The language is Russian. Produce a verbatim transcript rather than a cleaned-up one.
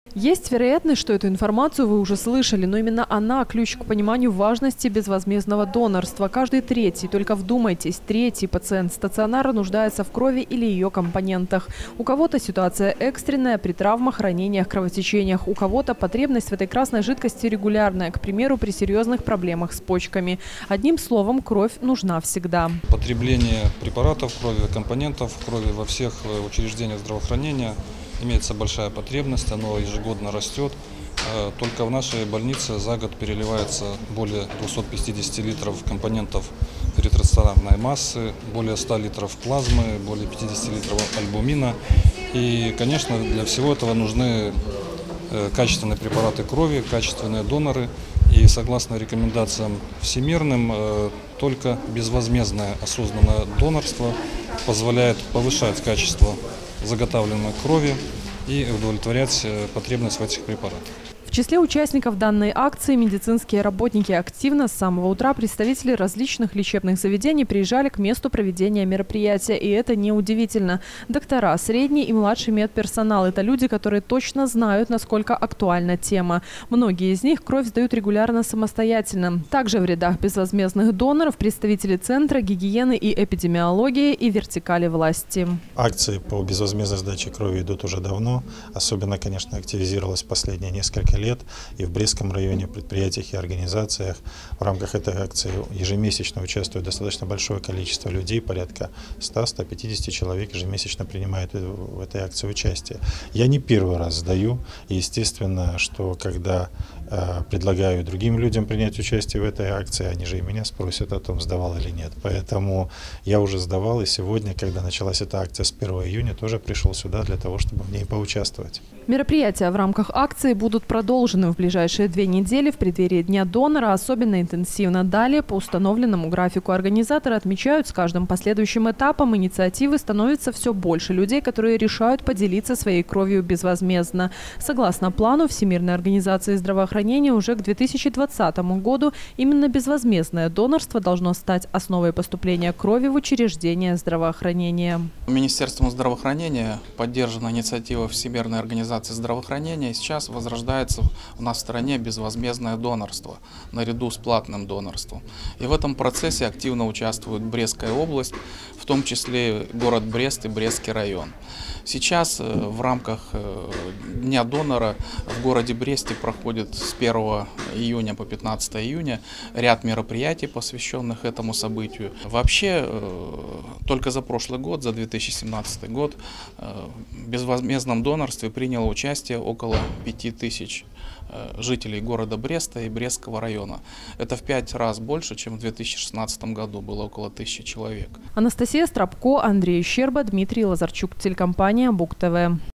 Есть вероятность, что эту информацию вы уже слышали, но именно она – ключ к пониманию важности безвозмездного донорства. Каждый третий, только вдумайтесь, третий пациент стационара нуждается в крови или ее компонентах. У кого-то ситуация экстренная при травмах, ранениях, кровотечениях. У кого-то потребность в этой красной жидкости регулярная, к примеру, при серьезных проблемах с почками. Одним словом, кровь нужна всегда. Потребление препаратов крови, компонентов крови во всех учреждениях здравоохранения имеется большая потребность, оно ежегодно растет. Только в нашей больнице за год переливается более двухсот пятидесяти литров компонентов эритроцитарной массы, более ста литров плазмы, более пятидесяти литров альбумина. И, конечно, для всего этого нужны качественные препараты крови, качественные доноры. И согласно рекомендациям всемирным, только безвозмездное осознанное донорство позволяет повышать качество заготавливаемой крови и удовлетворять потребность в этих препаратах. В числе участников данной акции медицинские работники активно. С самого утра представители различных лечебных заведений приезжали к месту проведения мероприятия. И это неудивительно. Доктора, средний и младший медперсонал – это люди, которые точно знают, насколько актуальна тема. Многие из них кровь сдают регулярно самостоятельно. Также в рядах безвозмездных доноров представители Центра гигиены и эпидемиологии и вертикали власти. Акции по безвозмездной сдаче крови идут уже давно. Особенно, конечно, активизировалась последние несколько лет. лет и в Брестском районе, предприятиях и организациях. В рамках этой акции ежемесячно участвует достаточно большое количество людей, порядка ста — ста пятидесяти человек ежемесячно принимают в этой акции участие. Я не первый раз сдаю, и естественно, что когда э, предлагаю другим людям принять участие в этой акции, они же и меня спросят о том, сдавал или нет. Поэтому я уже сдавал, и сегодня, когда началась эта акция с первого июня, тоже пришел сюда для того, чтобы в ней поучаствовать. Мероприятия в рамках акции будут продолжены в ближайшие две недели в преддверии Дня донора, особенно интенсивно. Далее, по установленному графику, организаторы отмечают, с каждым последующим этапом инициативы становится все больше людей, которые решают поделиться своей кровью безвозмездно. Согласно плану Всемирной организации здравоохранения, уже к две тысячи двадцатому году именно безвозмездное донорство должно стать основой поступления крови в учреждения здравоохранения. Министерством здравоохранения поддержана инициатива Всемирной организации здравоохранения. Сейчас возрождается у нас в стране безвозмездное донорство наряду с платным донорством. И в этом процессе активно участвует Брестская область, в том числе город Брест и Брестский район. Сейчас в рамках Дня донора в городе Бресте проходит с первого июня по пятнадцатое июня ряд мероприятий, посвященных этому событию. Вообще, только за прошлый год, за две тысячи семнадцатый год, в безвозмездном донорстве приняло участие около пяти тысяч жителей города Бреста и Брестского района. Это в пять раз больше, чем в две тысячи шестнадцатом году, было около тысячи человек. Анастасия Страбко, Андрей Щерба, Дмитрий Лазарчук, телекомпания Буг ТВ.